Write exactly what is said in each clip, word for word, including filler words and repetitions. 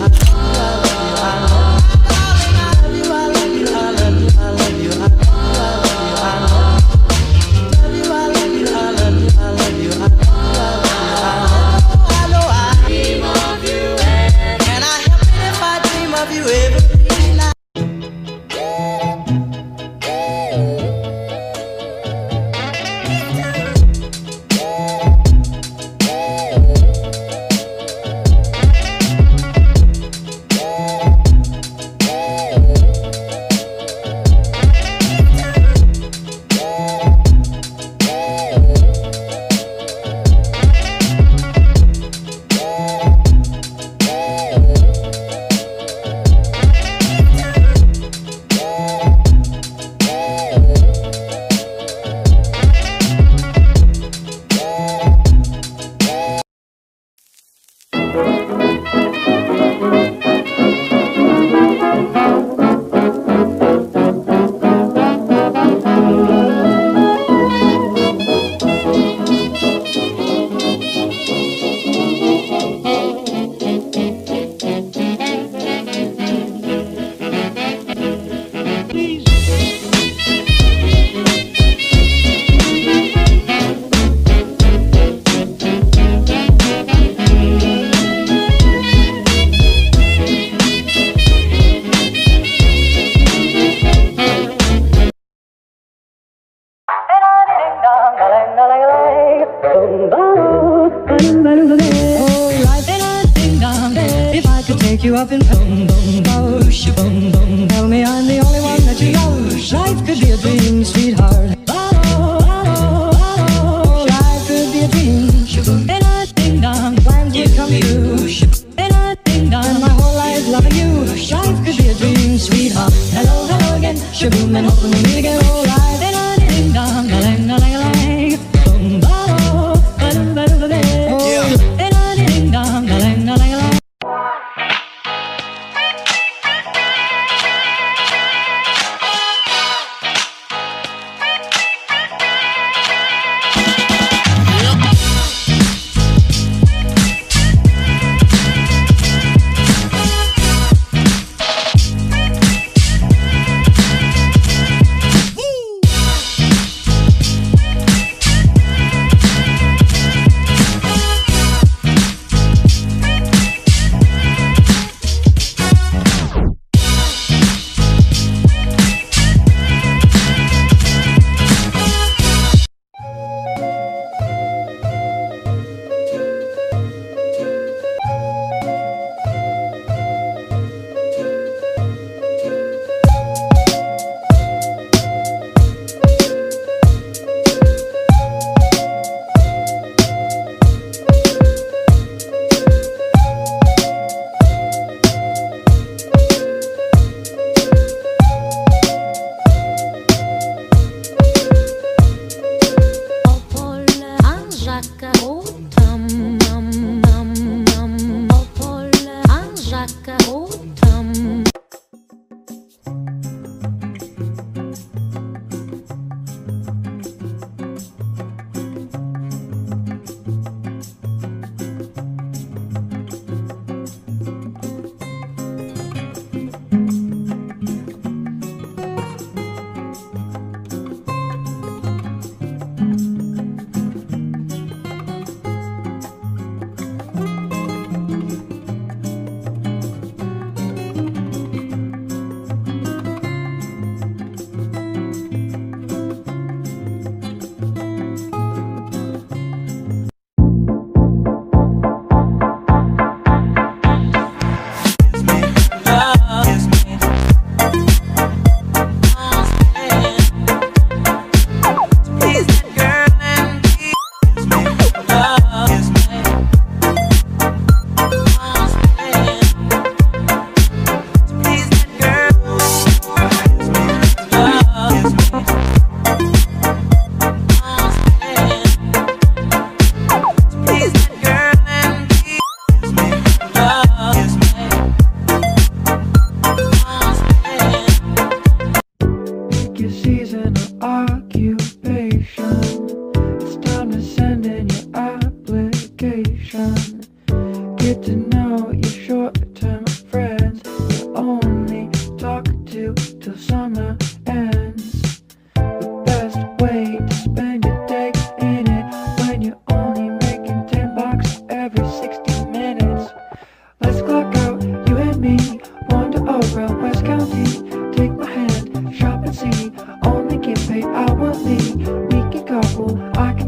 Take you up and boom, boom, boom, boom, boom. Tell me I'm the only one that you love. Life could be a dream, sweetheart. Oh, oh, oh, life could be a dream. And I ding dong, plans would come true. And I ding dong, my whole life loving you. Life could be a dream, sweetheart. Hello, hello again, shaboom, and hoping we meet again. Oh, life. And I ding dong, a lang, a lang, a lang. Boom, boom, ba-dum, ba-dum, ba-dum. Oh, and I ding dong, a lang, a lang, a lang.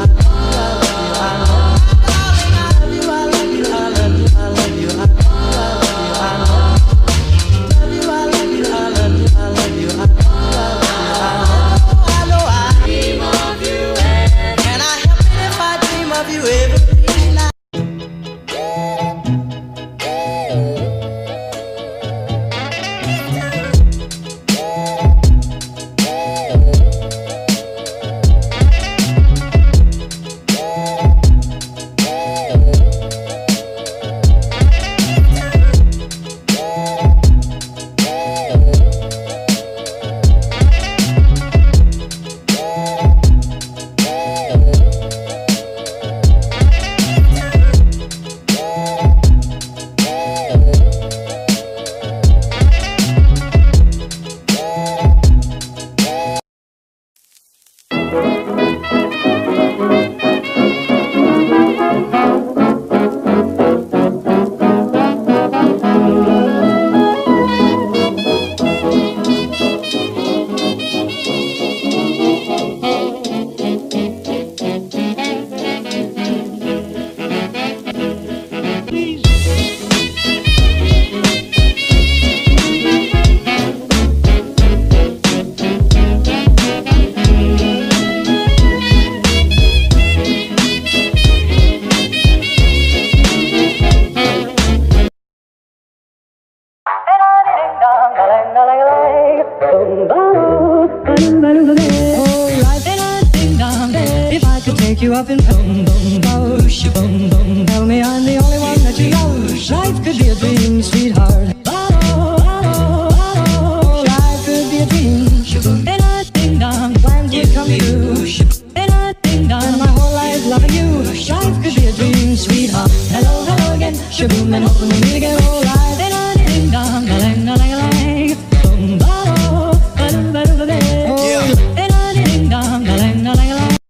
You up in boom, boom, bosh, boom, boom. Tell me I'm the only one that you love. Life could be a dream, sweetheart. Oh, oh, oh, life could be a dream. In a ding dong, plans would come true. In a ding dong, my whole life loving you. Life could be a dream, sweetheart. Hello, hello again, shaboom, and hoping we'll meet again. Oh, life in a ding dong, a lang, a lang, a lang. Boom, oh, ba-dum, ba-dum, ba-dum. Oh, in a ding dong, a lang, a lang, a lang.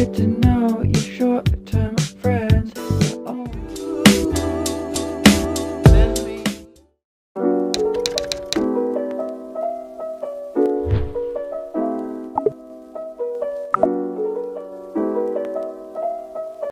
get to know